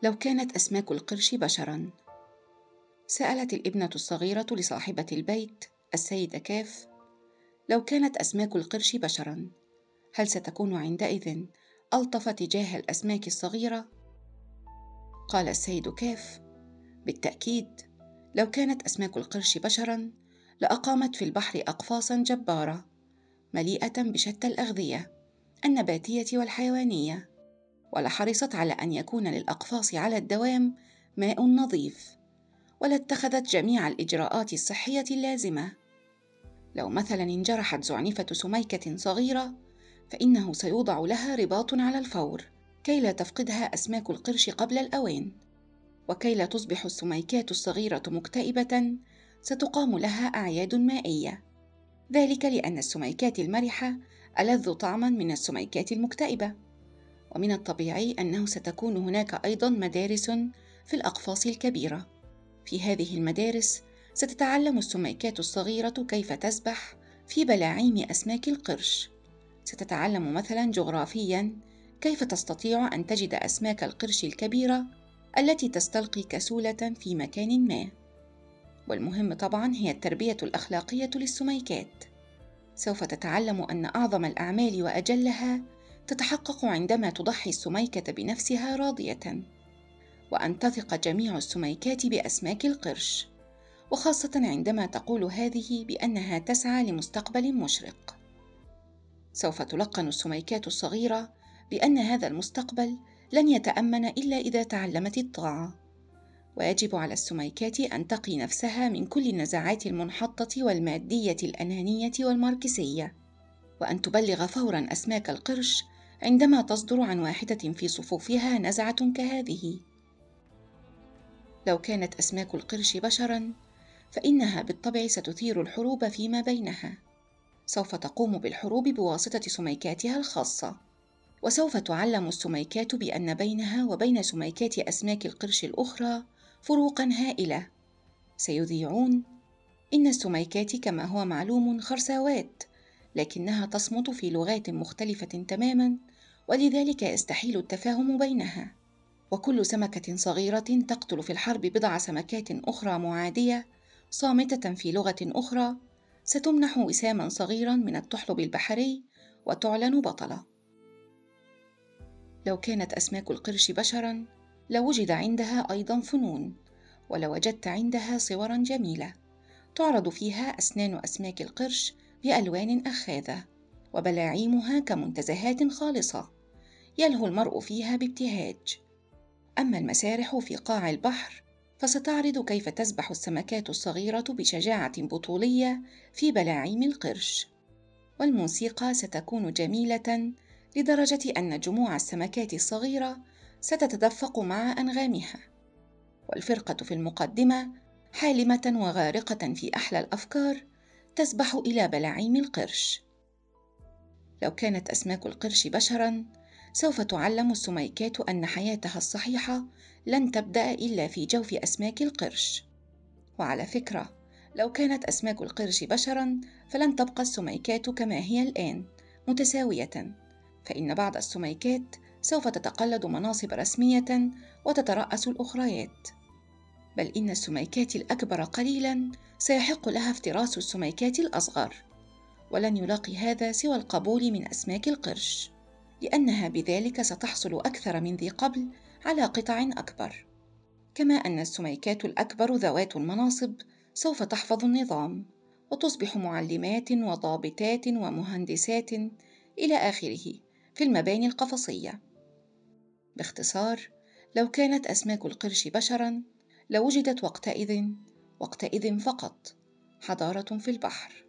لو كانت أسماك القرش بشراً. سألت الابنة الصغيرة لصاحبة البيت السيدة كاف: لو كانت أسماك القرش بشراً، هل ستكون عندئذ ألطف تجاه الأسماك الصغيرة؟ قال السيد كاف: بالتأكيد، لو كانت أسماك القرش بشراً لأقامت في البحر أقفاصاً جبارة مليئة بشتى الأغذية النباتية والحيوانية، ولحرصت على أن يكون للأقفاص على الدوام ماء نظيف، ولاتخذت جميع الإجراءات الصحية اللازمة. لو مثلاً انجرحت زعنفة سميكة صغيرة، فإنه سيوضع لها رباط على الفور كي لا تفقدها أسماك القرش قبل الأوان، وكي لا تصبح السميكات الصغيرة مكتئبة ستقام لها أعياد مائية، ذلك لأن السميكات المرحة ألذ طعماً من السميكات المكتئبة. ومن الطبيعي أنه ستكون هناك أيضاً مدارس في الأقفاص الكبيرة. في هذه المدارس ستتعلم السميكات الصغيرة كيف تسبح في بلاعيم أسماك القرش. ستتعلم مثلاً جغرافياً كيف تستطيع أن تجد أسماك القرش الكبيرة التي تستلقي كسولة في مكان ما. والمهم طبعاً هي التربية الأخلاقية للسميكات. سوف تتعلم أن أعظم الأعمال وأجلها تتحقق عندما تضحي السميكة بنفسها راضية، وأن تثق جميع السميكات بأسماك القرش، وخاصة عندما تقول هذه بأنها تسعى لمستقبل مشرق. سوف تلقن السميكات الصغيرة بأن هذا المستقبل لن يتأمن إلا إذا تعلمت الطاعة، ويجب على السميكات أن تقي نفسها من كل النزعات المنحطة والمادية الأنانية والماركسية، وأن تبلغ فوراً أسماك القرش عندما تصدر عن واحدة في صفوفها نزعة كهذه. لو كانت أسماك القرش بشراً، فإنها بالطبع ستثير الحروب فيما بينها. سوف تقوم بالحروب بواسطة سميكاتها الخاصة، وسوف تعلم السميكات بأن بينها وبين سميكات أسماك القرش الأخرى فروقاً هائلة. سيذيعون: إن السميكات كما هو معلوم خرساوات، لكنها تصمت في لغات مختلفة تماماً، ولذلك يستحيل التفاهم بينها. وكل سمكة صغيرة تقتل في الحرب بضع سمكات أخرى معادية صامتة في لغة أخرى ستمنح وساماً صغيراً من الطحلب البحري وتعلن بطلة. لو كانت أسماك القرش بشراً، لوجد عندها أيضاً فنون، ولوجدت عندها صوراً جميلة تعرض فيها أسنان أسماك القرش بألوان أخاذة، وبلاعيمها كمنتزهات خالصة يلهو المرء فيها بابتهاج. أما المسارح في قاع البحر فستعرض كيف تسبح السمكات الصغيرة بشجاعة بطولية في بلاعيم القرش، والموسيقى ستكون جميلة لدرجة أن جموع السمكات الصغيرة ستتدفق مع أنغامها، والفرقة في المقدمة حالمة وغارقة في أحلى الأفكار تسبح إلى بلاعيم القرش. لو كانت أسماك القرش بشراً، سوف تعلم السميكات أن حياتها الصحيحة لن تبدأ إلا في جوف أسماك القرش. وعلى فكرة، لو كانت أسماك القرش بشراً فلن تبقى السميكات كما هي الآن متساوية، فإن بعض السميكات سوف تتقلد مناصب رسمية وتترأس الأخريات، بل إن السميكات الأكبر قليلاً سيحق لها افتراس السميكات الأصغر، ولن يلاقي هذا سوى القبول من أسماك القرش، لأنها بذلك ستحصل أكثر من ذي قبل على قطع أكبر. كما أن السميكات الأكبر ذوات المناصب سوف تحفظ النظام وتصبح معلمات وضابطات ومهندسات إلى آخره في المباني القفصية. باختصار، لو كانت أسماك القرش بشراً، لوجدت وقتئذ فقط حضارة في البحر.